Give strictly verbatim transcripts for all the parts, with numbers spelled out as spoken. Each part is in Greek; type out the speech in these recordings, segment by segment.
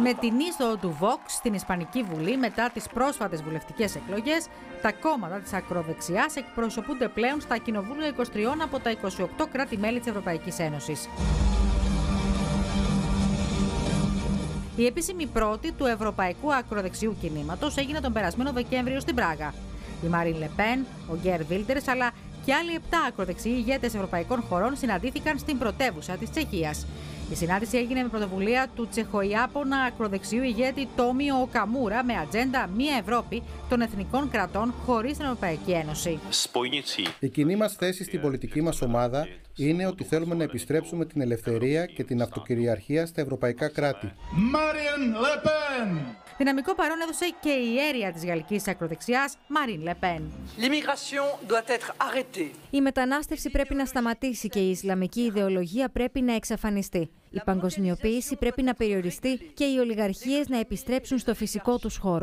Με την είσοδο του Vox στην Ισπανική Βουλή μετά τις πρόσφατες βουλευτικές εκλογές, τα κόμματα της ακροδεξιάς εκπροσωπούνται πλέον στα κοινοβούλια είκοσι τρία από τα είκοσι οκτώ κράτη-μέλη της Ευρωπαϊκής Ένωσης. Η επίσημη πρώτη του Ευρωπαϊκού Ακροδεξιού Κινήματος έγινε τον περασμένο Δεκέμβριο στην Πράγα. Η Μαρίν Λε Πεν, ο Γκέρ Βίλντερς αλλά και άλλοι επτά ακροδεξιοί ηγέτες ευρωπαϊκών χωρών συναντήθηκαν στην πρωτεύουσα της Τσεχίας. Η συνάντηση έγινε με πρωτοβουλία του Τσεχοϊάπωνα ακροδεξιού ηγέτη Τόμιο Οκαμούρα με ατζέντα «Μία Ευρώπη» των εθνικών κρατών χωρίς την Ευρωπαϊκή Ένωση. Η κοινή μας θέση στην πολιτική μας ομάδα είναι ότι θέλουμε να επιστρέψουμε την ελευθερία και την αυτοκυριαρχία στα ευρωπαϊκά κράτη. Δυναμικό παρόν έδωσε και η αίρια της γαλλικής ακροδεξιάς Μαρίν Λε Πεν. Η μετανάστευση πρέπει να σταματήσει και η Ισλαμική ιδεολογία πρέπει να εξαφανιστεί. Η παγκοσμιοποίηση πρέπει να περιοριστεί και οι ολιγαρχίες να επιστρέψουν στο φυσικό τους χώρο.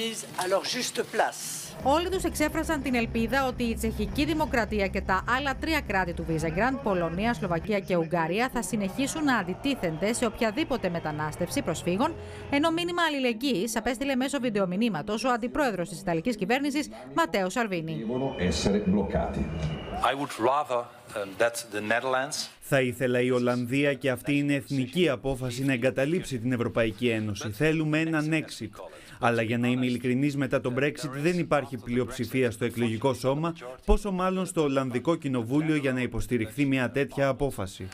Όλοι τους εξέφρασαν την ελπίδα ότι η Τσεχική Δημοκρατία και τα άλλα τρία κράτη του Βίζεγκραντ, Πολωνία, Σλοβακία και Ουγγαρία, θα συνεχίσουν να αντιτίθενται σε οποιαδήποτε μετανάστευση προσφύγων, ενώ μήνυμα αλληλεγγύης απέστειλε μέσω βιντεομηνύματος ο αντιπρόεδρος της Ιταλικής κυβέρνησης, Ματέο Σαλβίνι. Θα ήθελα η Ολλανδία, και αυτή είναι εθνική απόφαση, να εγκαταλείψει την Ευρωπαϊκή Ένωση. Θέλουμε έναν exit. Αλλά για να είμαι ειλικρινής, μετά τον Brexit δεν υπάρχει πλειοψηφία στο εκλογικό σώμα, πόσο μάλλον στο Ολλανδικό Κοινοβούλιο, για να υποστηριχθεί μια τέτοια απόφαση.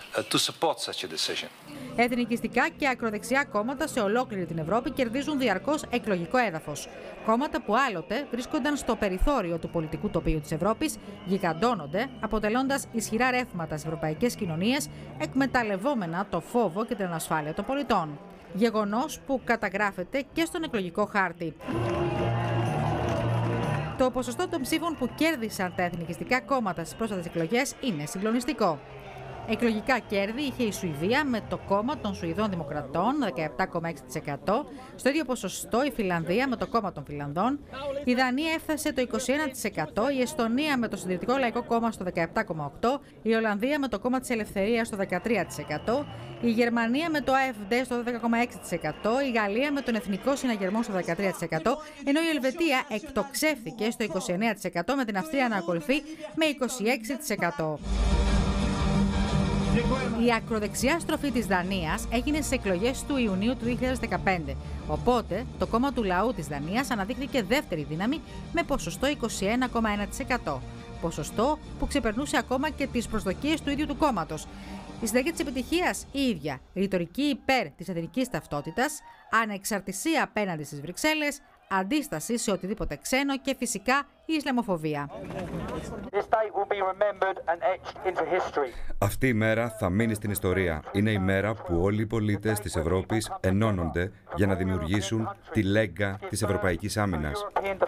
Εθνικιστικά και ακροδεξιά κόμματα σε ολόκληρη την Ευρώπη κερδίζουν διαρκώς εκλογικό έδαφος. Κόμματα που άλλοτε βρίσκονταν στο περιθώριο του πολιτικού τοπίου της Ευρώπης γιγαντώνονται, αποτελώντας ισχυρά ρεύματα στις ευρωπαϊκές κοινωνίες, εκμεταλλευόμενα το φόβο και την ανασφάλεια των πολιτών. Γεγονός που καταγράφεται και στον εκλογικό χάρτη. Το ποσοστό των ψήφων που κέρδισαν τα εθνικιστικά κόμματα στις πρόσφατες εκλογές είναι συγκλονιστικό. Εκλογικά κέρδη είχε η Σουηδία με το κόμμα των Σουηδών Δημοκρατών δεκαεπτά κόμμα έξι τοις εκατό, στο ίδιο ποσοστό η Φινλανδία με το κόμμα των Φινλανδών, η Δανία έφτασε το είκοσι ένα τοις εκατό, η Εστονία με το Συντηρητικό Λαϊκό Κόμμα στο δεκαεπτά κόμμα οκτώ τοις εκατό, η Ολλανδία με το κόμμα της Ελευθερίας στο δεκατρία τοις εκατό, η Γερμανία με το Α Εφ Ντι στο δώδεκα κόμμα έξι τοις εκατό, η Γαλλία με τον Εθνικό Συναγερμό στο δεκατρία τοις εκατό, ενώ η Ελβετία εκτοξεύθηκε στο είκοσι εννέα τοις εκατό με την Αυστρία να ακολουθεί με είκοσι έξι τοις εκατό. Η ακροδεξιά στροφή της Δανίας έγινε στις εκλογές του Ιουνίου του δύο χιλιάδες δεκαπέντε, οπότε το κόμμα του λαού της Δανίας αναδείχθηκε δεύτερη δύναμη με ποσοστό είκοσι ένα κόμμα ένα τοις εκατό, ποσοστό που ξεπερνούσε ακόμα και τις προσδοκίες του ίδιου του κόμματος. Η συνέχεια της επιτυχίας η ίδια, ρητορική υπέρ της εθνικής ταυτότητας, ανεξαρτησία απέναντι στις Βρυξέλλες, αντίσταση σε οτιδήποτε ξένο και φυσικά η Ισλαμοφοβία. Αυτή η μέρα θα μείνει στην ιστορία. Είναι η μέρα που όλοι οι πολίτες της Ευρώπης ενώνονται για να δημιουργήσουν τη λέγκα της Ευρωπαϊκής Άμυνας.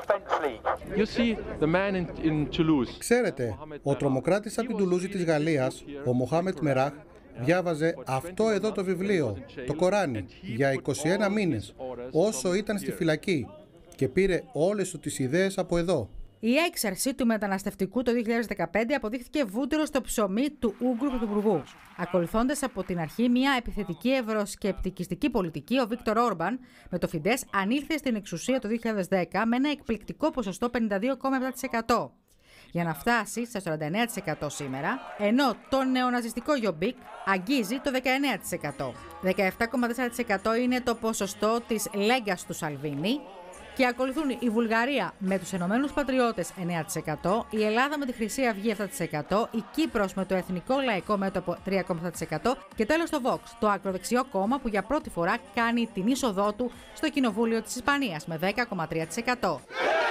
Ξέρετε, ο τρομοκράτης από την Τουλούζη της Γαλλίας, ο Μοχάμετ Μεράχ, διάβαζε αυτό εδώ το βιβλίο, το Κοράνι, για είκοσι ένα μήνες, όσο ήταν στη φυλακή, και πήρε όλες του τις ιδέες από εδώ. Η έξαρση του μεταναστευτικού το δύο χιλιάδες δεκαπέντε αποδείχθηκε βούτυρο στο ψωμί του Ούγγρου Πρωθυπουργού. Ακολουθώντας από την αρχή μια επιθετική ευρωσκεπτικιστική πολιτική, ο Βίκτορ Όρμπαν με το Φιντές ανήλθε στην εξουσία το δύο χιλιάδες δέκα με ένα εκπληκτικό ποσοστό πενήντα δύο κόμμα επτά τοις εκατό. Για να φτάσει στα σαράντα εννέα τοις εκατό σήμερα, ενώ το νεοναζιστικό Γιομπίκ αγγίζει το δεκαεννέα τοις εκατό. δεκαεπτά κόμμα τέσσερα τοις εκατό είναι το ποσοστό της λέγκας του Σαλβίνι και ακολουθούν η Βουλγαρία με τους Ενωμένους Πατριώτες εννέα τοις εκατό, η Ελλάδα με τη Χρυσή Αυγή επτά τοις εκατό, η Κύπρος με το Εθνικό Λαϊκό Μέτωπο τρία κόμμα επτά τοις εκατό και τέλος το Vox, το ακροδεξιό κόμμα που για πρώτη φορά κάνει την είσοδό του στο Κοινοβούλιο της Ισπανίας με δέκα κόμμα τρία τοις εκατό.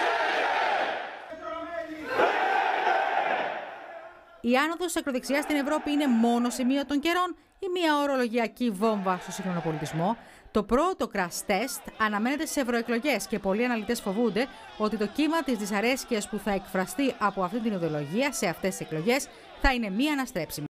Η άνοδος της ακροδεξιάς στην Ευρώπη είναι μόνο σημείο των καιρών ή μια ορολογιακή βόμβα στο σύγχρονο πολιτισμό? Το πρώτο crash test αναμένεται στις ευρωεκλογές και πολλοί αναλυτές φοβούνται ότι το κύμα της δυσαρέσκειας που θα εκφραστεί από αυτή την ιδεολογία σε αυτές τις εκλογές θα είναι μη αναστρέψιμο.